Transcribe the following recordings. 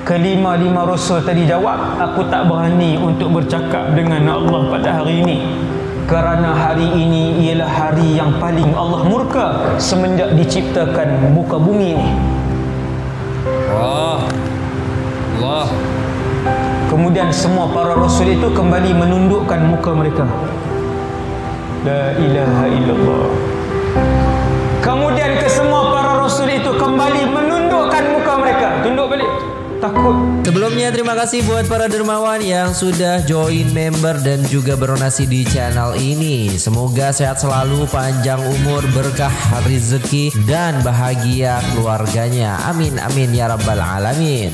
Kelima-lima rasul tadi jawab, aku tak berani untuk bercakap dengan Allah pada hari ini, kerana hari ini ialah hari yang paling Allah murka semenjak diciptakan muka bumi ini. Allah. Kemudian semua para rasul itu kembali menundukkan muka mereka. La ilaha illallah. Kemudian kesemua para rasul itu kembali menundukkan muka mereka. Tunduk balik. Takut. Sebelumnya terima kasih buat para dermawan yang sudah join member dan juga berdonasi di channel ini. Semoga sehat selalu, panjang umur, berkah rezeki dan bahagia keluarganya. Amin amin ya rabbal alamin.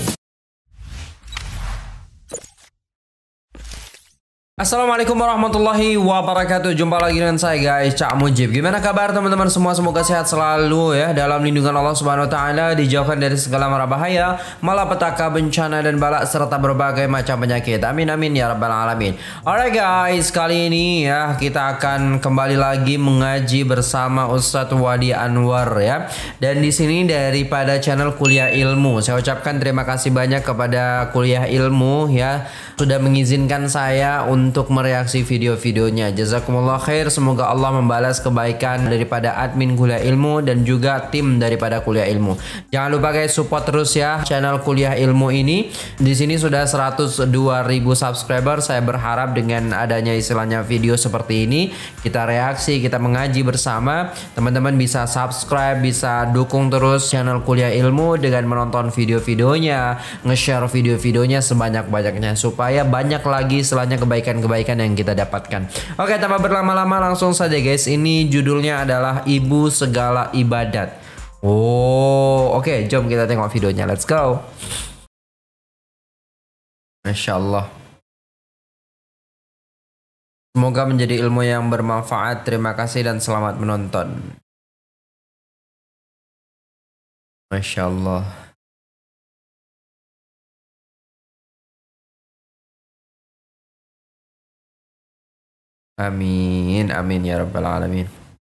Assalamualaikum warahmatullahi wabarakatuh. Jumpa lagi dengan saya guys, Cak Mujib. Gimana kabar teman-teman semua? Semoga sehat selalu ya, dalam lindungan Allah Subhanahu wa taala, dijauhkan dari segala mara bahaya, malapetaka, bencana dan balak serta berbagai macam penyakit. Amin amin ya rabbal alamin. Alright guys, kali ini ya kita akan kembali lagi mengaji bersama Ustadz Wadi Anwar ya. Dan di sini daripada channel Kuliah Ilmu, saya ucapkan terima kasih banyak kepada Kuliah Ilmu ya, sudah mengizinkan saya untuk mereaksi video-videonya. Jazakumullah khair. Semoga Allah membalas kebaikan daripada admin Kuliah Ilmu dan juga tim daripada Kuliah Ilmu. Jangan lupa guys, support terus ya channel Kuliah Ilmu ini. Di sini sudah 102.000 subscriber. Saya berharap dengan adanya istilahnya video seperti ini, kita reaksi, kita mengaji bersama, teman-teman bisa subscribe, bisa dukung terus channel Kuliah Ilmu dengan menonton video-videonya, nge-share video-videonya sebanyak-banyaknya supaya banyak lagi istilahnya kebaikan yang kita dapatkan. Oke, tanpa berlama-lama langsung saja guys. Ini judulnya adalah Ibu Segala Ibadat. Oke, jom kita tengok videonya. Let's go. Masya Allah. Semoga menjadi ilmu yang bermanfaat. Terima kasih dan selamat menonton. Masya Allah. Amin, amin ya rabbal alamin.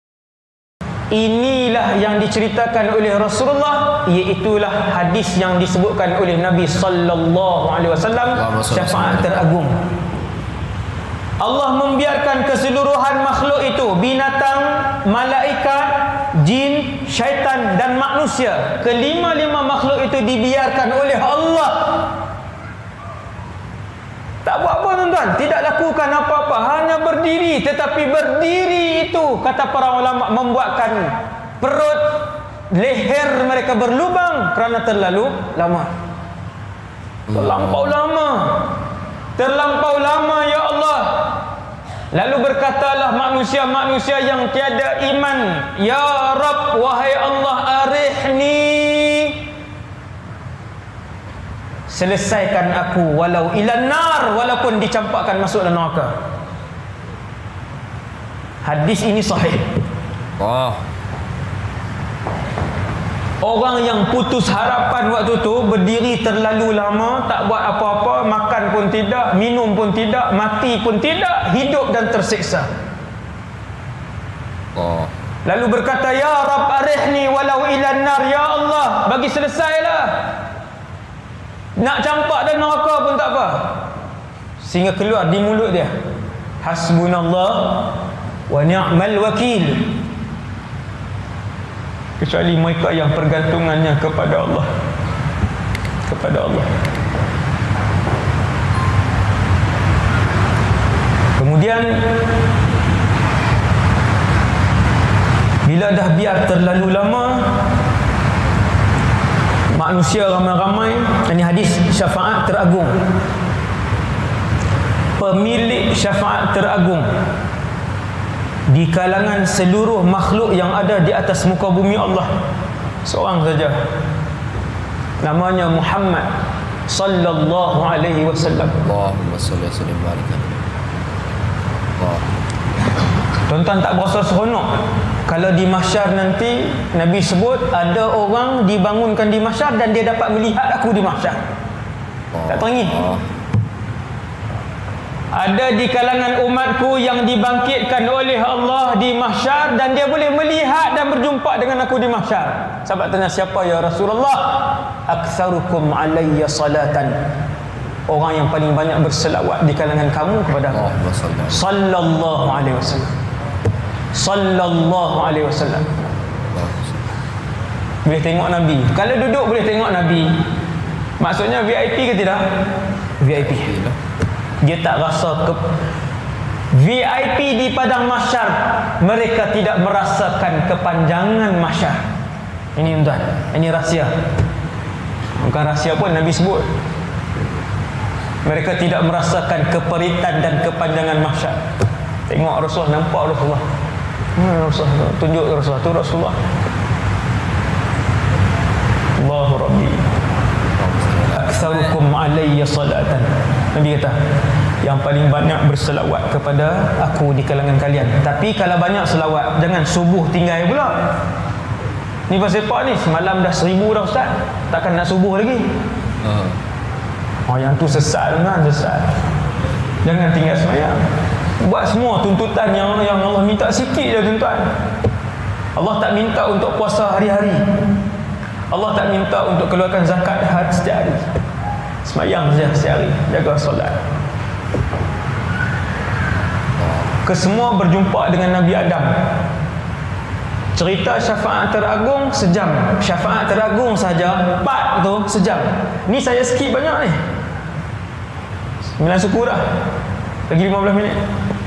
Inilah yang diceritakan oleh Rasulullah, iaitulah hadis yang disebutkan oleh Nabi sallallahu alaihi wasallam, syafaat teragung. Allah membiarkan keseluruhan makhluk itu, binatang, malaikat, jin, syaitan dan manusia, kelima-lima makhluk itu dibiarkan oleh Allah. Tak buat apa tuan-tuan, tidak lakukan apa-apa, hanya berdiri. Tetapi berdiri itu, kata para ulama, membuatkan perut, leher mereka berlubang kerana terlalu lama. Terlampau lama. Terlampau lama ya Allah. Lalu berkatalah manusia-manusia yang tiada iman, Ya Rabb, wahai Allah, arihni, selesaikan aku walau ilan nar, walaupun dicampakkan masuk dalam neraka. Hadis ini sahih. Orang yang putus harapan waktu tu berdiri terlalu lama, tak buat apa-apa, makan pun tidak, minum pun tidak, mati pun tidak, hidup dan tersiksa. Lalu berkata, Ya Rabb arihni walau ilan nar, ya Allah, bagi selesailah. Nak campak dan neraka pun tak apa, sehingga keluar di mulut dia, hasbunallah wa ni'mal wakil. Kecuali mereka yang pergantungannya kepada Allah. Kepada Allah. Kemudian bila dah biar terlalu lama, manusia ramai-ramai, ini hadis syafaat teragung, pemilik syafaat teragung di kalangan seluruh makhluk yang ada di atas muka bumi Allah, seorang saja, namanya Muhammad sallallahu alaihi wasallam. Allahumma shalli wa sallim barik. Tuan-tuan tak berasa seronok kalau di mahsyar nanti Nabi sebut ada orang dibangunkan di mahsyar dan dia dapat melihat aku di mahsyar? Tak teringin? Ada di kalangan umatku yang dibangkitkan oleh Allah di mahsyar dan dia boleh melihat dan berjumpa dengan aku di mahsyar. Sahabat tanya, siapa ya Rasulullah? aktsarukum alayya salatan, orang yang paling banyak berselawat di kalangan kamu kepada aku. Sallallahu alaihi wasallam. Sallallahu alaihi wasallam. Boleh tengok Nabi. Kalau duduk boleh tengok Nabi. Maksudnya VIP ke tidak? VIP. Dia tak rasa VIP di padang mahsyar, mereka tidak merasakan kepanjangan mahsyar. Ini tuan, ini rahsia. Bukan rahsia pun, Nabi sebut. Mereka tidak merasakan keperitan dan kepanjangan mahsyar. Tengok Rasulullah, nampak Rasulullah. Rasulullah tunjuk Rasulullah, tu Rasulullah. Allahu Rabbi. Aktsarukum alayya salatan. Nabi kata, yang paling banyak berselawat kepada aku di kalangan kalian. Tapi kalau banyak selawat, jangan subuh tinggal pula. Ni pasal apa ni? Semalam dah 1000 dah Ustaz. Takkan nak subuh lagi. Yang tu sesat kan, sesat. Jangan tinggal semayang. Buat semua tuntutan yang Allah minta sikit je tuan-tuan. Allah tak minta untuk puasa hari-hari. Allah tak minta untuk keluarkan zakat setiap hari. Semayang saja setiap hari, jaga solat. Kesemua berjumpa dengan Nabi Adam. Cerita syafaat teragung sejam. Syafaat teragung saja part tu sejam. Ni saya skip banyak ni. 9 suku dah. Lagi 15 minit.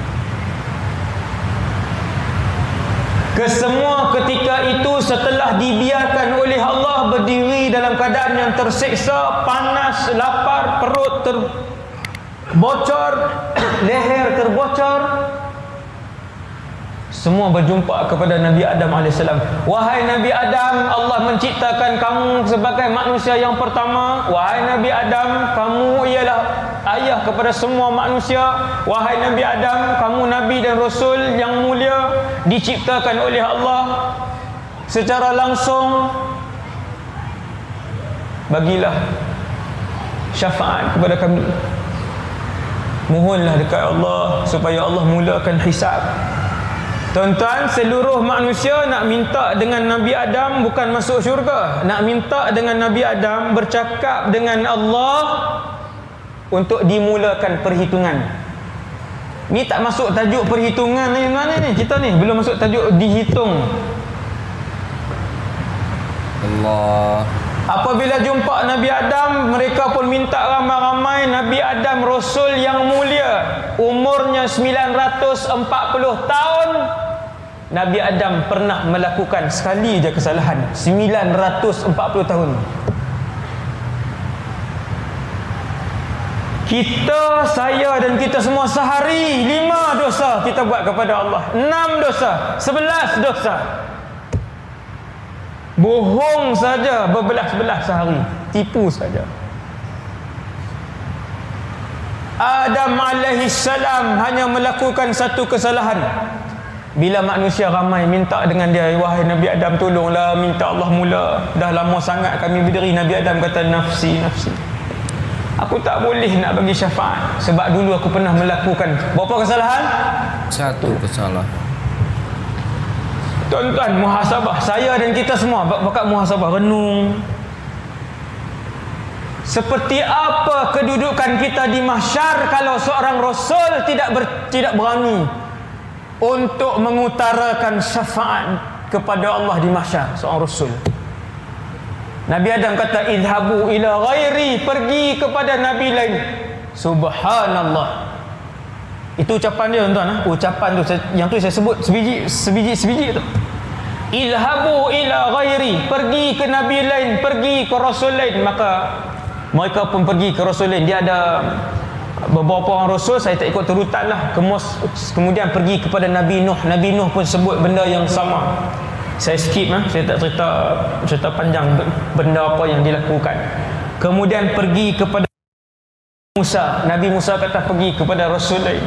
Kesemua ketika itu setelah dibiarkan oleh Allah berdiri dalam keadaan yang tersiksa, panas, lapar, perut terbocor, leher terbocor. Semua berjumpa kepada Nabi Adam AS. Wahai Nabi Adam, Allah menciptakan kamu sebagai manusia yang pertama. Wahai Nabi Adam, kamu ialah ayah kepada semua manusia. Wahai Nabi Adam, kamu Nabi dan Rasul yang mulia, diciptakan oleh Allah secara langsung. Bagilah syafaat kepada kami. Mohonlah dekat Allah supaya Allah mulakan hisab. Tuan-tuan, seluruh manusia nak minta dengan Nabi Adam bukan masuk syurga. Nak minta dengan Nabi Adam bercakap dengan Allah untuk dimulakan perhitungan. Ni tak masuk tajuk perhitungan ni mana ni? Kita ni belum masuk tajuk dihitung. Allah. Apabila jumpa Nabi Adam, mereka pun minta ramai-ramai. Nabi Adam Rasul yang mulia, umurnya 940 tahun. Nabi Adam pernah melakukan sekali je kesalahan. 940 tahun. Kita, saya dan kita semua sehari 5 dosa kita buat kepada Allah. 6 dosa, 11 dosa. Bohong saja berbelas-belas sehari. Tipu saja. Adam alaihissalam hanya melakukan satu kesalahan. Bila manusia ramai minta dengan dia, wahai Nabi Adam, tolonglah, minta Allah mula. Dah lama sangat kami berdiri. Nabi Adam kata, nafsi, nafsi. Aku tak boleh nak bagi syafaat sebab dulu aku pernah melakukan berapa kesalahan? Satu kesalahan. Tuan-tuan, muhasabah. Saya dan kita semua bakat muhasabah, renung. Seperti apa kedudukan kita di mahsyar kalau seorang Rasul tidak berani untuk mengutarakan syafaat kepada Allah di mahsyar, seorang Rasul. Nabi Adam kata, idhabu ila ghairi, pergi kepada Nabi lain. Subhanallah. Itu ucapan dia tuan-tuan. Ucapan tu, yang tu saya sebut sebiji tu. Ilhabu ila ghairi, pergi ke Nabi lain, pergi ke Rasul lain. Maka mereka pun pergi ke Rasul lain. Dia ada beberapa orang Rasul, saya tak ikut turutan lah. Kemudian pergi kepada Nabi Nuh. Nabi Nuh pun sebut benda yang sama. Saya skip saya tak cerita panjang benda apa yang dilakukan. Kemudian pergi kepada Musa. Nabi Musa kata pergi kepada Rasul lain.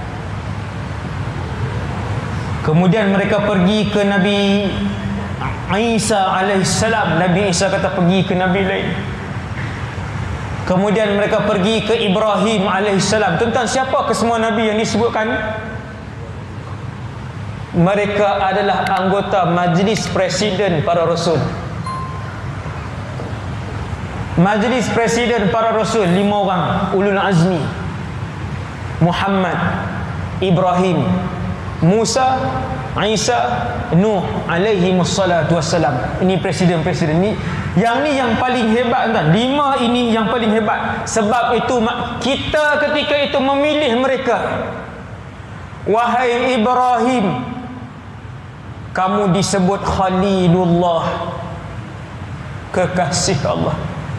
Kemudian mereka pergi ke Nabi Isa alaihissalam. Nabi Isa kata pergi ke Nabi lain. Kemudian mereka pergi ke Ibrahim alaihissalam. Tentang siapa kesemua Nabi yang disebutkan? Mereka adalah anggota majlis presiden para Rasul. majlis presiden para rasul 5 orang ulul azmi: Muhammad, Ibrahim, Musa, Isa, Nuh alaihi wassalatu wassalam. Ini presiden-presiden ni. Yang ni yang paling hebat tuan. 5 ini yang paling hebat. Sebab itu kita ketika itu memilih mereka. Wahai Ibrahim, kamu disebut Khalilullah, kekasih Allah.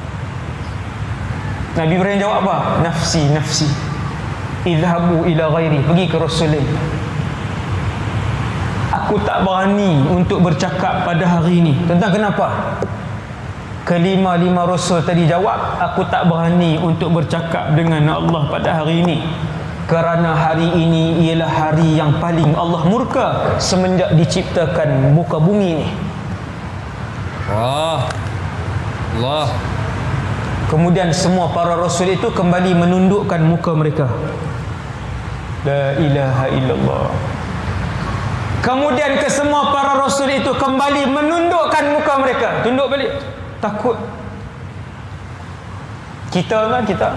Nabi Ibrahim jawab apa? Nafsi, nafsi. Idhabu ila ghairi, pergi ke Rasul lain. Aku tak berani untuk bercakap pada hari ini. Tentang kenapa? Kelima-lima Rasul tadi jawab, aku tak berani untuk bercakap dengan Allah pada hari ini, kerana hari ini ialah hari yang paling Allah murka semenjak diciptakan muka bumi ini. Allah. Kemudian semua para Rasul itu kembali menundukkan muka mereka. La ilaha illallah. Kemudian kesemua para Rasul itu kembali menundukkan muka mereka. Tunduk balik. Takut. Kita kan, kita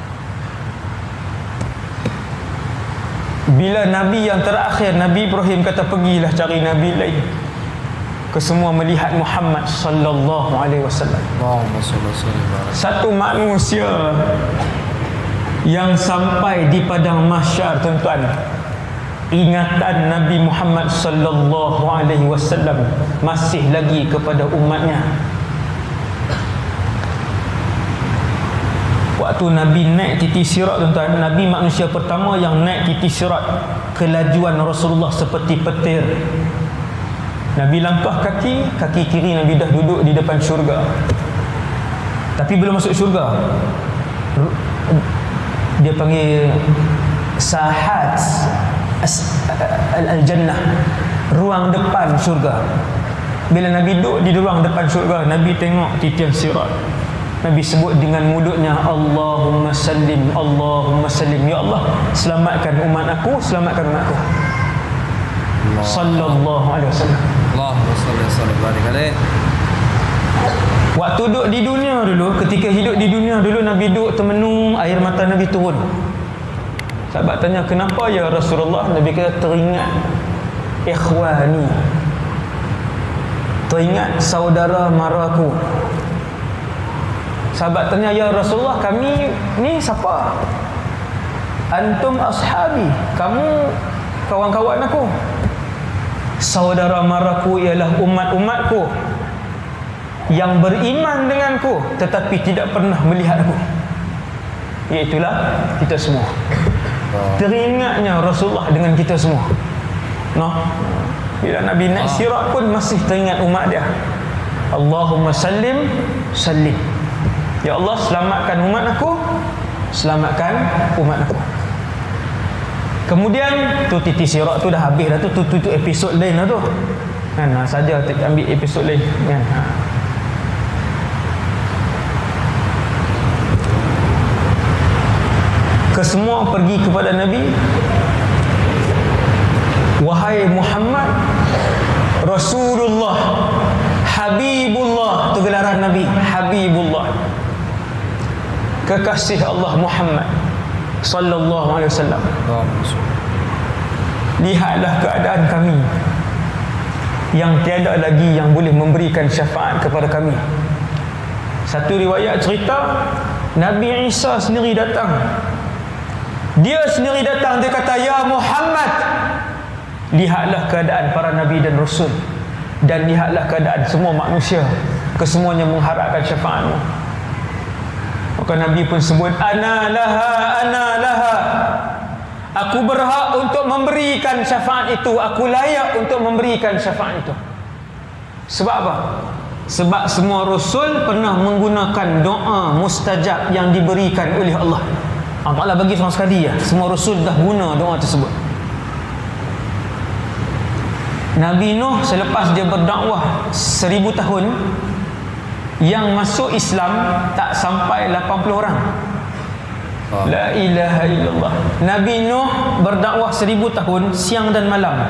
bila Nabi yang terakhir, Nabi Ibrahim kata pergilah cari Nabi lain. Kesemua melihat Muhammad sallallahu alaihi wasallam. Satu manusia yang sampai di padang mahsyar, tuan-tuan, ingatan Nabi Muhammad sallallahu alaihi wasallam masih lagi kepada umatnya. Waktu Nabi naik titi sirat, tuan-tuan, Nabi manusia pertama yang naik titi sirat, kelajuan Rasulullah seperti petir. Nabi langkah kaki kiri Nabi dah duduk di depan syurga. Tapi belum masuk syurga. Dia panggil sahat al-jannah, ruang depan syurga. Bila Nabi duduk di ruang depan syurga, Nabi tengok titian sirat. Nabi sebut dengan mulutnya, Allahumma sallim, Allahumma sallim. Ya Allah, selamatkan umat aku, selamatkan umat aku. Sallallahu alaihi wasallam. Allahumma salli alaihi. Waktu duduk di dunia dulu, ketika hidup di dunia dulu, Nabi duduk termenung, air mata Nabi turun. Sahabat tanya, kenapa ya Rasulullah? Nabi kata, teringat ikhwani, teringat saudara maraku. Sahabat tanya, ya Rasulullah, kami ni siapa? Antum ashabi, kamu kawan-kawan aku. Saudara maraku ialah umat-umatku yang beriman denganku tetapi tidak pernah melihat aku, iaitulah kita semua. Teringatnya Rasulullah dengan kita semua. Bila Nabi naik sirat pun masih teringat umat dia. Allahumma sallim sallim. Ya Allah, selamatkan umat aku, selamatkan umat aku. Kemudian tu titi sirat tu dah habis dah tu, episod lain lah tu kan, saja ambil episod lain kan. Kesemua pergi kepada Nabi. Wahai Muhammad, Rasulullah, Habibullah, tu gelaran Nabi, Habibullah, kekasih Allah Muhammad sallallahu alaihi wasallam. Lihatlah keadaan kami yang tiada lagi yang boleh memberikan syafaat kepada kami. Satu riwayat cerita, Nabi Isa sendiri datang. Dia sendiri datang, dia kata, ya Muhammad, lihatlah keadaan para nabi dan rasul, dan lihatlah keadaan semua manusia, kesemuanya mengharapkan syafaatmu. Maka Nabi pun sebut, ana laha, aku berhak untuk memberikan syafaat itu, aku layak untuk memberikan syafaat itu. Sebab apa? Sebab semua rasul pernah menggunakan doa mustajab yang diberikan oleh Allah. Allah Ta'ala bagi seorang sekali ya, semua rasul dah guna doa tersebut. Nabi Nuh selepas dia berdakwah 1000 tahun, yang masuk Islam tak sampai 80 orang. La ilaha illallah. Nabi Nuh berdakwah 1000 tahun, siang dan malam.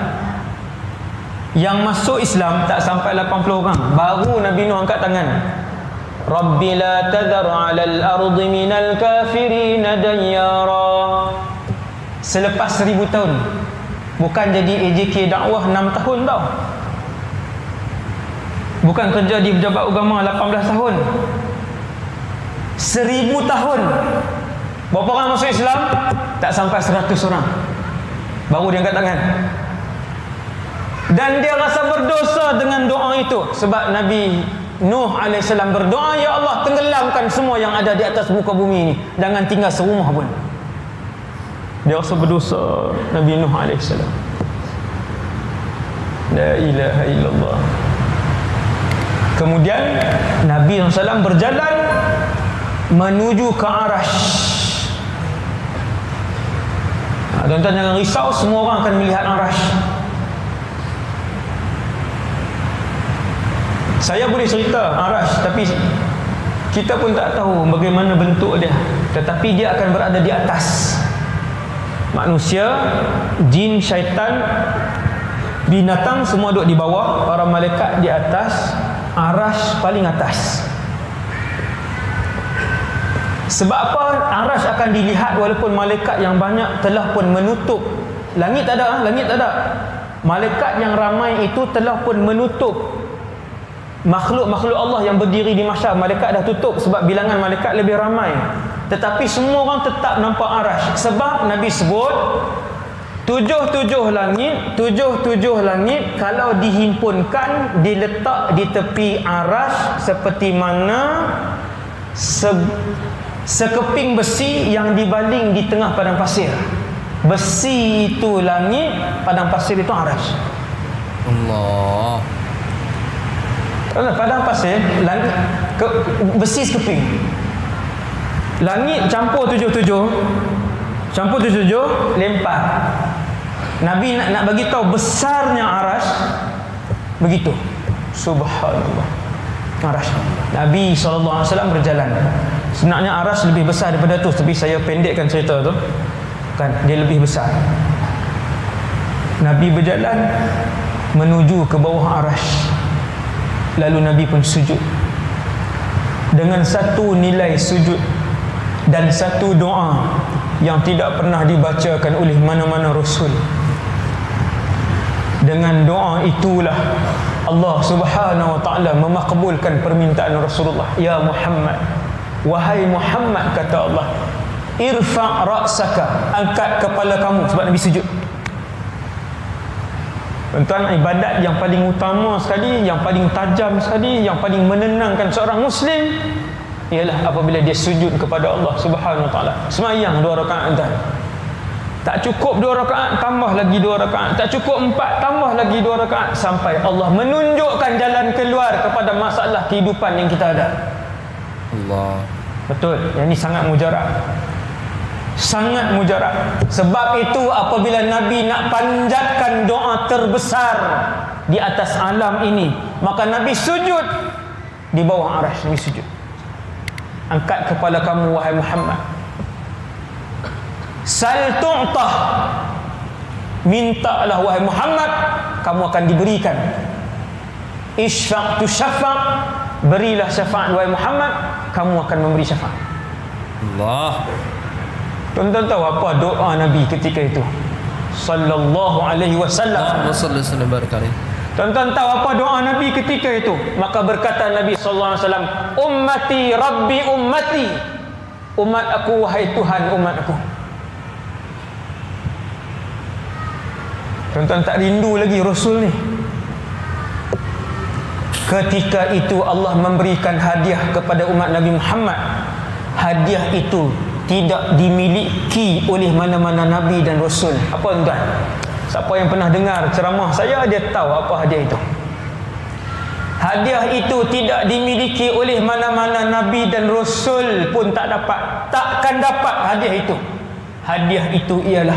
Yang masuk Islam tak sampai 80 orang. Baru Nabi Nuh angkat tangan, Rabbi la tadhar 'alal ardi minal kafirin dayyara. Selepas 1000 tahun. Bukan jadi AJK dakwah 6 tahun tau. Bukan kerja di pejabat agama 18 tahun. 1000 tahun. Berapa orang masuk Islam? Tak sampai 100 orang. Baru dia angkat tangan. Dan dia rasa berdosa dengan doa itu. Sebab Nabi Nuh AS berdoa, ya Allah, tenggelamkan semua yang ada di atas muka bumi ini, jangan tinggal serumah pun. Dia rasa berdosa, Nabi Nuh AS. La ilaha illallah. Kemudian Nabi SAW berjalan menuju ke Arash. Tuan-tuan jangan risau, semua orang akan melihat Arash. Saya boleh cerita Arash, tapi kita pun tak tahu bagaimana bentuk dia. Tetapi dia akan berada di atas. Manusia, jin, syaitan, binatang semua duduk di bawah, para malaikat di atas. Arash paling atas. Sebab apa? Arash akan dilihat walaupun malaikat yang banyak telah pun menutup. Langit tak ada, langit tak ada. Malaikat yang ramai itu telah pun menutup makhluk-makhluk Allah yang berdiri di mahsyar. Malaikat dah tutup sebab bilangan malaikat lebih ramai. Tetapi semua orang tetap nampak Arash. Sebab Nabi sebut tujuh langit kalau dihimpunkan, diletak di tepi Arash seperti mana sekeping besi yang dibaling di tengah padang pasir. Besi itu langit, padang pasir itu Arash. Allah. Padang pasir, langit, besi sekeping. Langit campur tujuh, lempar. Nabi nak bagi tahu besarnya Arash, begitu. Subhanallah. Arash. Nabi SAW berjalan. Sebenarnya Arash lebih besar daripada tu, tapi saya pendekkan cerita tu. Kan, dia lebih besar. Nabi berjalan menuju ke bawah Arash. Lalu Nabi pun sujud. Dengan satu nilai sujud dan satu doa yang tidak pernah dibacakan oleh mana-mana Rasul. Dengan doa itulah Allah Subhanahu wa ta'ala memakbulkan permintaan Rasulullah. Ya Muhammad, wahai Muhammad, kata Allah, irfa' ra'saka, angkat kepala kamu. Sebab Nabi sujud. Tuan-tuan, ibadat yang paling utama sekali, yang paling tajam sekali, yang paling menenangkan seorang Muslim ialah apabila dia sujud kepada Allah Subhanahu wa ta'ala. Semayang 2 rakaat, tuan. Tak cukup 2 rakaat, tambah lagi 2 rakaat. Tak cukup 4, tambah lagi 2 rakaat. Sampai Allah menunjukkan jalan keluar kepada masalah kehidupan yang kita ada. Allah. Betul. Yang ini sangat mujarab. Sangat mujarab. Sebab itu apabila Nabi nak panjatkan doa terbesar di atas alam ini, maka Nabi sujud di bawah Arash. Nabi sujud. Angkat kepala kamu, wahai Muhammad. Sal tu'tah, mintalah wahai Muhammad, kamu akan diberikan. Isfa' tu syafa', berilah syafaat wahai Muhammad, kamu akan memberi syafaat. Allah. Tuan-tuan tahu apa doa Nabi ketika itu? Sallallahu alaihi wasallam. Allahumma salli sallim barik alaihi. Tuan-tuan tahu apa doa Nabi ketika itu? Maka berkata Nabi sallallahu alaihi wasallam, ummati rabbi ummati, umat aku wahai Tuhan umat aku. Tuan-tuan tak rindu lagi Rasul ni? Ketika itu Allah memberikan hadiah kepada umat Nabi Muhammad. Hadiah itu tidak dimiliki oleh mana-mana Nabi dan Rasul. Apa tuan-tuan? Siapa yang pernah dengar ceramah saya, dia tahu apa hadiah itu. Hadiah itu tidak dimiliki oleh mana-mana Nabi dan Rasul pun tak dapat. Takkan dapat hadiah itu. Hadiah itu ialah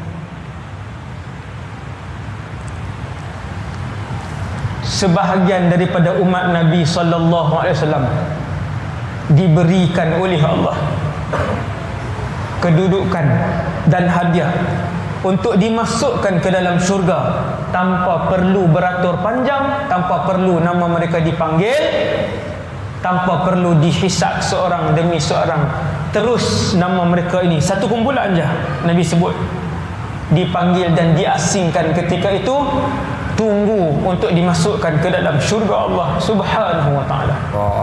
sebahagian daripada umat Nabi SAW diberikan oleh Allah kedudukan dan hadiah untuk dimasukkan ke dalam syurga tanpa perlu beratur panjang, tanpa perlu nama mereka dipanggil, tanpa perlu dihisap seorang demi seorang. Terus nama mereka ini satu kumpulan je Nabi sebut, dipanggil dan diasingkan ketika itu, tunggu untuk dimasukkan ke dalam syurga Allah Subhanahu wa taala.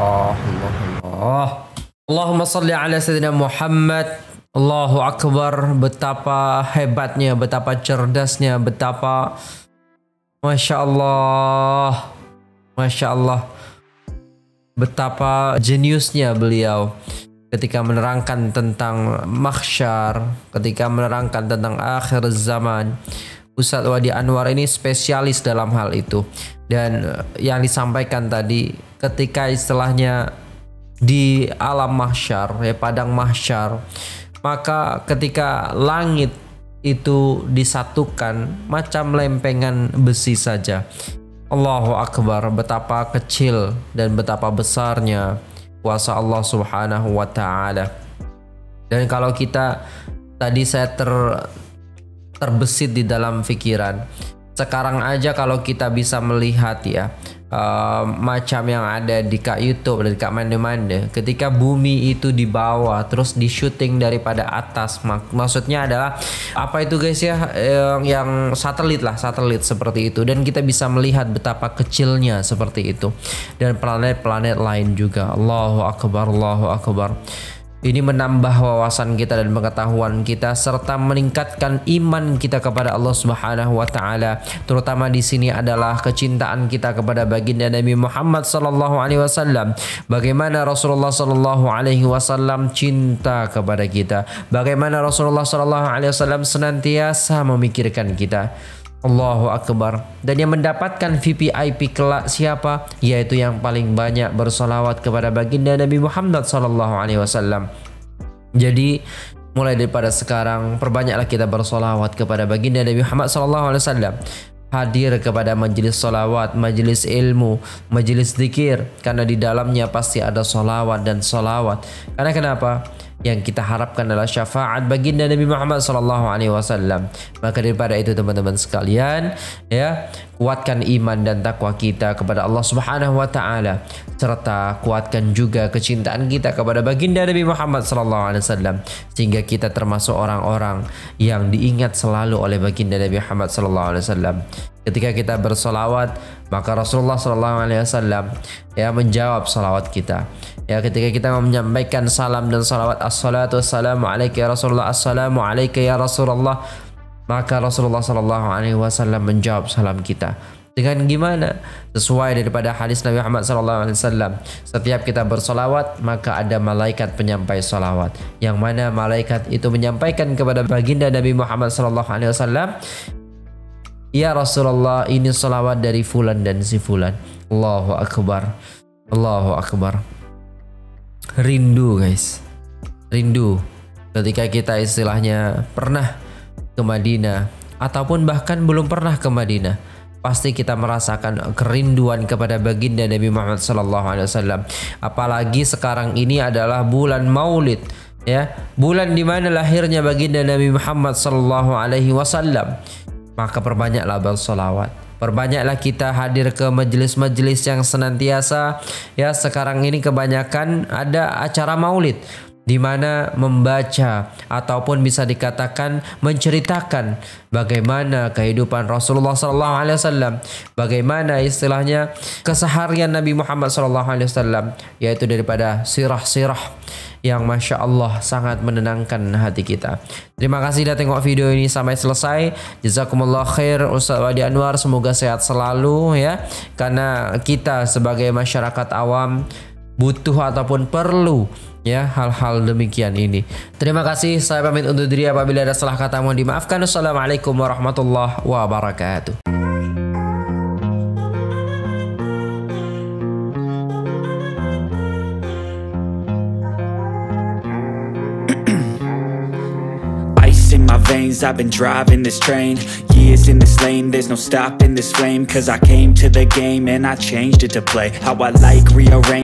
Allahumma salli ala sayyidina Muhammad. Allahu akbar. Betapa hebatnya, betapa cerdasnya, betapa Masya Allah, Masya Allah, betapa jeniusnya beliau ketika menerangkan tentang mahsyar, ketika menerangkan tentang akhir zaman. Ustadz Wadi Anwar ini spesialis dalam hal itu. Dan yang disampaikan tadi, ketika istilahnya di alam mahsyar, ya padang mahsyar, maka ketika langit itu disatukan macam lempengan besi saja. Allahu Akbar, betapa kecil dan betapa besarnya kuasa Allah Subhanahu wa taala. Dan kalau kita tadi saya terbesit di dalam pikiran, sekarang aja kalau kita bisa melihat ya, macam yang ada di Kak YouTube dan Kak Mande-Mande, ketika bumi itu di bawah terus di syuting daripada atas, maksudnya adalah apa itu guys ya, yang satelit lah, satelit seperti itu, dan kita bisa melihat betapa kecilnya seperti itu, dan planet-planet lain juga. Allahu Akbar, Allahu Akbar. Ini menambah wawasan kita dan pengetahuan kita serta meningkatkan iman kita kepada Allah Subhanahu wa taala. Terutama di sini adalah kecintaan kita kepada baginda Nabi Muhammad sallallahu alaihi wasallam. Bagaimana Rasulullah sallallahu alaihi wasallam cinta kepada kita. Bagaimana Rasulullah sallallahu alaihi wasallam senantiasa memikirkan kita. Allahu Akbar. Dan yang mendapatkan VIP kelak siapa? Yaitu yang paling banyak bersolawat kepada baginda Nabi Muhammad sallallahu alaihi wasallam. Jadi mulai daripada sekarang perbanyaklah kita bersolawat kepada baginda Nabi Muhammad sallallahu alaihi wasallam. Hadir kepada majelis solawat, majelis ilmu, majelis zikir, karena di dalamnya pasti ada solawat dan solawat. Karena kenapa? Yang kita harapkan adalah syafaat baginda Nabi Muhammad SAW. Maka daripada itu teman-teman sekalian, ya, kuatkan iman dan takwa kita kepada Allah Subhanahu wa taala, serta kuatkan juga kecintaan kita kepada baginda Nabi Muhammad SAW, sehingga kita termasuk orang-orang yang diingat selalu oleh baginda Nabi Muhammad SAW. Ketika kita bersolawat, maka Rasulullah SAW ya menjawab salawat kita. Ya, ketika kita menyampaikan salam dan salawat, assalatu wassalamu alaika ya Rasulullah, assalamu alaika ya Rasulullah, maka Rasulullah SAW menjawab salam kita. Dengan gimana? Sesuai daripada hadis Nabi Muhammad SAW. Setiap kita bersolawat, maka ada malaikat penyampai solawat, yang mana malaikat itu menyampaikan kepada baginda Nabi Muhammad SAW, ya Rasulullah, ini salawat dari fulan dan si fulan. Allahu Akbar, Allahu Akbar. Rindu guys, rindu ketika kita istilahnya pernah ke Madinah ataupun bahkan belum pernah ke Madinah, pasti kita merasakan kerinduan kepada baginda Nabi Muhammad SAW. Apalagi sekarang ini adalah bulan Maulid, ya, bulan di mana lahirnya baginda Nabi Muhammad SAW. Maka perbanyaklah bersolawat, perbanyaklah kita hadir ke majelis-majelis yang senantiasa, ya, sekarang ini kebanyakan ada acara maulid, di mana membaca ataupun bisa dikatakan menceritakan bagaimana kehidupan Rasulullah SAW, bagaimana istilahnya keseharian Nabi Muhammad SAW, yaitu daripada sirah-sirah yang Masya Allah sangat menenangkan hati kita. Terima kasih sudah tengok video ini sampai selesai. Jazakumullah khair Ustadz Wadi Anwar, semoga sehat selalu ya, karena kita sebagai masyarakat awam butuh ataupun perlu ya hal-hal demikian ini. Terima kasih, saya pamit undur diri, apabila ada salah kata mohon dimaafkan. Assalamualaikum warahmatullahi wabarakatuh. In my veins, I've been driving this train, years in this lane, there's no stopping this flame, cause I came to the game and I changed it to play how I like, rearrange